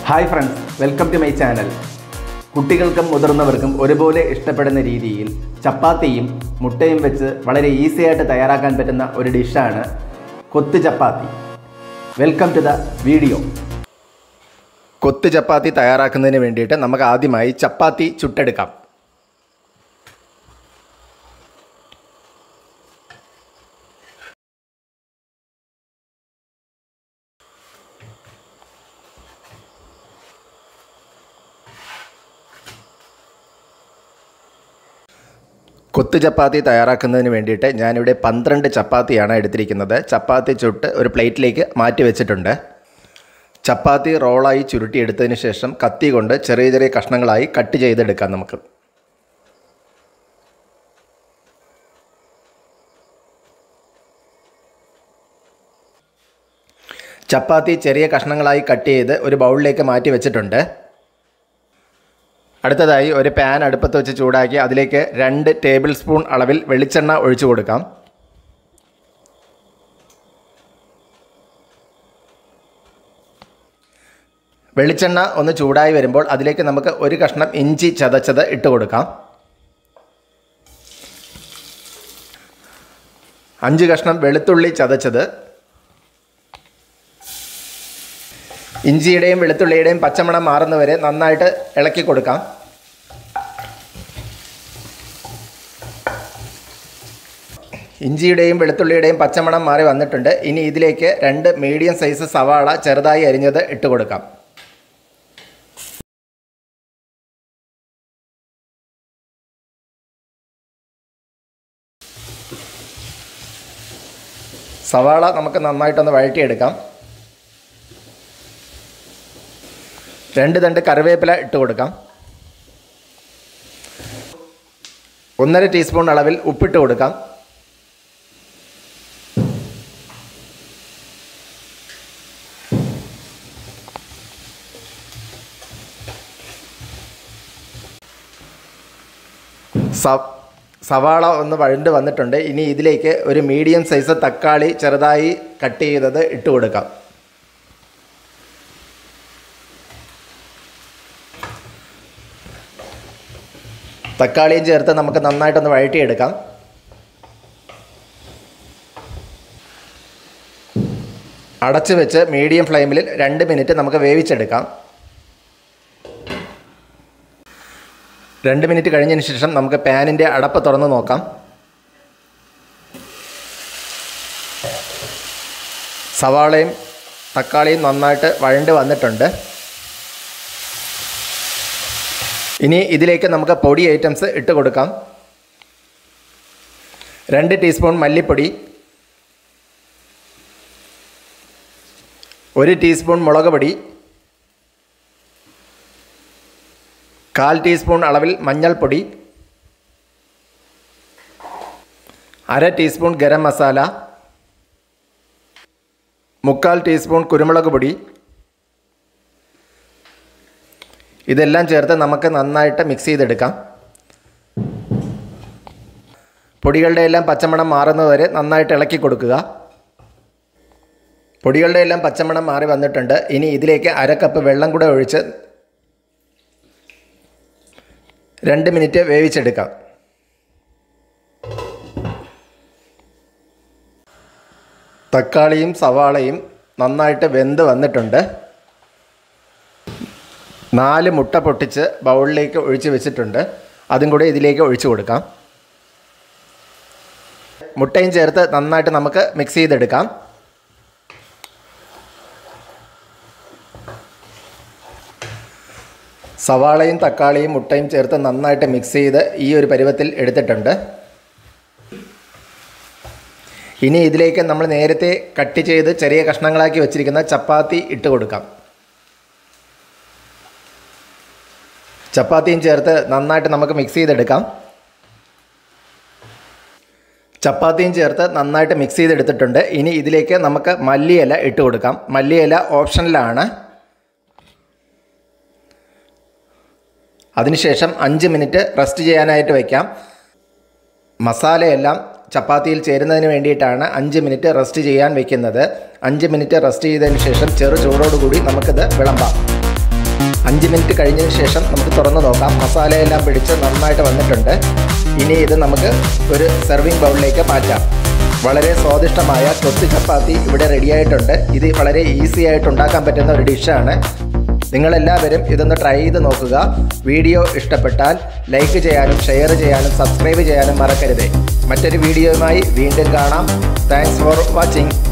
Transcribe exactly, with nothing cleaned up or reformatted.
Hi friends, welcome to my channel. കുട്ടികൾക്കും മുതിർന്നവർക്കും ഒരുപോലെ ഇഷ്ടപ്പെടുന്ന രീതിയിൽ ചപ്പാത്തിയും മുട്ടയും വെച്ച് വളരെ ഈസി ആയിട്ട് തയ്യാറാക്കാൻ പറ്റുന്ന ഒരു ഡിഷാണ് kothu chapati. Welcome to the video. Kothu chapati തയ്യാറാക്കുന്നതിന് വേണ്ടിയിട്ട് നമുക്ക് ആദ്യമായി ചപ്പാത്തി ചുട്ടെടുക്കാം. കൊത്ത് ചപ്പാത്തി തയ്യാറാക്കുന്നതിന് വേണ്ടിയിട്ട് ഞാനിവിടെ പന്ത്രണ്ട് ചപ്പാത്തിയാണ് എടുത്തിരിക്കുന്നത്. ചപ്പാത്തി ചുട്ട് ഒരു പ്ലേറ്റിലേക്ക് മാറ്റി വെച്ചിട്ടുണ്ട്. ചപ്പാത്തി റോളായി ചുരുട്ടിയെടുത്തതിന് ശേഷം കത്തി കൊണ്ട് ചെറിയ ചെറിയ കഷ്ണങ്ങളായി കട്ട് ചെയ്തെടുക്കാം. നമുക്ക് ചപ്പാത്തി ചെറിയ കഷ്ണങ്ങളായി കട്ട് ചെയ്ത് ഒരു ബൗളിലേക്ക് മാറ്റി വെച്ചിട്ടുണ്ട്. അടുത്തതായി ഒരു പാൻ അടുപ്പത്ത് വെച്ച് ചൂടാക്കി അതിലേക്ക് രണ്ട് ടേബിൾ സ്പൂൺ അളവിൽ വെളിച്ചെണ്ണ ഒഴിച്ചു കൊടുക്കാം. വെളിച്ചെണ്ണ ഒന്ന് ചൂടായി വരുമ്പോൾ അതിലേക്ക് നമുക്ക് ഒരു കഷ്ണം ഇഞ്ചി ചതച്ചത് ഇട്ട് കൊടുക്കാം. അഞ്ച് കഷ്ണം വെളുത്തുള്ളി ചതച്ചത്. ഇഞ്ചിയുടെയും വെളുത്തുള്ളിയുടെയും പച്ചമണം മാറുന്നവരെ നന്നായിട്ട് ഇളക്കി കൊടുക്കാം. ഇഞ്ചിയുടെയും വെളുത്തുള്ളിയുടെയും പച്ചമണം മാറി വന്നിട്ടുണ്ട്. ഇനി ഇതിലേക്ക് രണ്ട് മീഡിയം സൈസ് സവാള ചെറുതായി അരിഞ്ഞത് ഇട്ട് കൊടുക്കാം. സവാള നമുക്ക് നന്നായിട്ടൊന്ന് വഴറ്റിയെടുക്കാം. രണ്ട് തണ്ട് കറിവേപ്പില ഇട്ട് കൊടുക്കാം. ഒന്നര ടീസ്പൂൺ അളവിൽ ഉപ്പിട്ട് കൊടുക്കാം. സവാള ഒന്ന് വഴണ്ട് വന്നിട്ടുണ്ട്. ഇനി ഇതിലേക്ക് ഒരു മീഡിയം സൈസ് തക്കാളി ചെറുതായി കട്ട് ചെയ്തത് ഇട്ട് കൊടുക്കാം. തക്കാളിയും ചേർത്ത് നമുക്ക് നന്നായിട്ടൊന്ന് വഴറ്റിയെടുക്കാം. അടച്ചു വെച്ച് മീഡിയം ഫ്ലെയിമിൽ രണ്ട് മിനിറ്റ് നമുക്ക് വേവിച്ചെടുക്കാം. രണ്ട് മിനിറ്റ് കഴിഞ്ഞതിന് ശേഷം നമുക്ക് പാനിൻ്റെ അടപ്പ് തുറന്ന് നോക്കാം. സവാളയും തക്കാളിയും നന്നായിട്ട് വഴണ്ട് വന്നിട്ടുണ്ട്. ഇനി ഇതിലേക്ക് നമുക്ക് പൊടി ഐറ്റംസ് ഇട്ട് കൊടുക്കാം. രണ്ട് ടീസ്പൂൺ മല്ലിപ്പൊടി, ഒരു ടീസ്പൂൺ മുളക് പൊടി, കാൽ ടീസ്പൂൺ അളവിൽ മഞ്ഞൾപ്പൊടി, അര ടീസ്പൂൺ ഗരം മസാല, മുക്കാൽ ടീസ്പൂൺ കുരുമുളക് പൊടി. ഇതെല്ലാം ചേർത്ത് നമുക്ക് നന്നായിട്ട് മിക്സ് ചെയ്തെടുക്കാം. പൊടികളുടെ എല്ലാം പച്ചമണം മാറുന്നതുവരെ നന്നായിട്ട് ഇളക്കി കൊടുക്കുക. പൊടികളുടെ എല്ലാം പച്ചമണം മാറി വന്നിട്ടുണ്ട്. ഇനി ഇതിലേക്ക് അര കപ്പ് വെള്ളം കൂടെ ഒഴിച്ച് രണ്ട് മിനിറ്റ് വേവിച്ചെടുക്കാം. തക്കാളിയും സവാളയും നന്നായിട്ട് വെന്ത് വന്നിട്ടുണ്ട്. നാല് മുട്ട പൊട്ടിച്ച് ബൗളിലേക്ക് ഒഴിച്ച് വെച്ചിട്ടുണ്ട്. അതും കൂടെ ഇതിലേക്ക് ഒഴിച്ചു കൊടുക്കാം. മുട്ടയും ചേർത്ത് നന്നായിട്ട് നമുക്ക് മിക്സ് ചെയ്തെടുക്കാം. സവാളയും തക്കാളിയും മുട്ടയും ചേർത്ത് നന്നായിട്ട് മിക്സ് ചെയ്ത് ഈ ഒരു പരുവത്തിൽ എടുത്തിട്ടുണ്ട്. ഇനി ഇതിലേക്ക് നമ്മൾ നേരത്തെ കട്ട് ചെയ്ത് ചെറിയ കഷ്ണങ്ങളാക്കി വെച്ചിരിക്കുന്ന ചപ്പാത്തി ഇട്ട് കൊടുക്കാം. ചപ്പാത്തിയും ചേർത്ത് നന്നായിട്ട് നമുക്ക് മിക്സ് ചെയ്തെടുക്കാം. ചപ്പാത്തിയും ചേർത്ത് നന്നായിട്ട് മിക്സ് ചെയ്തെടുത്തിട്ടുണ്ട്. ഇനി ഇതിലേക്ക് നമുക്ക് മല്ലിയില ഇട്ട് കൊടുക്കാം. മല്ലിയില ഓപ്ഷനിലാണ്. അതിനുശേഷം അഞ്ച് മിനിറ്റ് റെസ്റ്റ് ചെയ്യാനായിട്ട് വയ്ക്കാം. മസാലയെല്ലാം ചപ്പാത്തിയിൽ ചേരുന്നതിന് വേണ്ടിയിട്ടാണ് അഞ്ച് മിനിറ്റ് റെസ്റ്റ് ചെയ്യാൻ വെക്കുന്നത്. അഞ്ച് മിനിറ്റ് റെസ്റ്റ് ചെയ്തതിന് ശേഷം ചെറു ചൂടോടുകൂടി നമുക്കിത് വിളമ്പാം. അഞ്ച് മിനിറ്റ് കഴിഞ്ഞതിന് ശേഷം നമുക്ക് തുറന്ന് നോക്കാം. മസാലയെല്ലാം പിടിച്ച് നന്നായിട്ട് വന്നിട്ടുണ്ട്. ഇനി ഇത് നമുക്ക് ഒരു സെർവിങ് ബൗളിലേക്ക് മാറ്റാം. വളരെ സ്വാദിഷ്ടമായ കൊത്ത് ചപ്പാത്തി ഇവിടെ റെഡിയായിട്ടുണ്ട്. ഇത് വളരെ ഈസി ആയിട്ട് ഉണ്ടാക്കാൻ പറ്റുന്ന ഒരു ഡിഷാണ്. നിങ്ങളെല്ലാവരും ഇതൊന്ന് ട്രൈ ചെയ്ത് നോക്കുക. വീഡിയോ ഇഷ്ടപ്പെട്ടാൽ ലൈക്ക് ചെയ്യാനും ഷെയർ ചെയ്യാനും സബ്സ്ക്രൈബ് ചെയ്യാനും മറക്കരുത്. മറ്റൊരു വീഡിയോയുമായി വീണ്ടും കാണാം. Thanks for watching.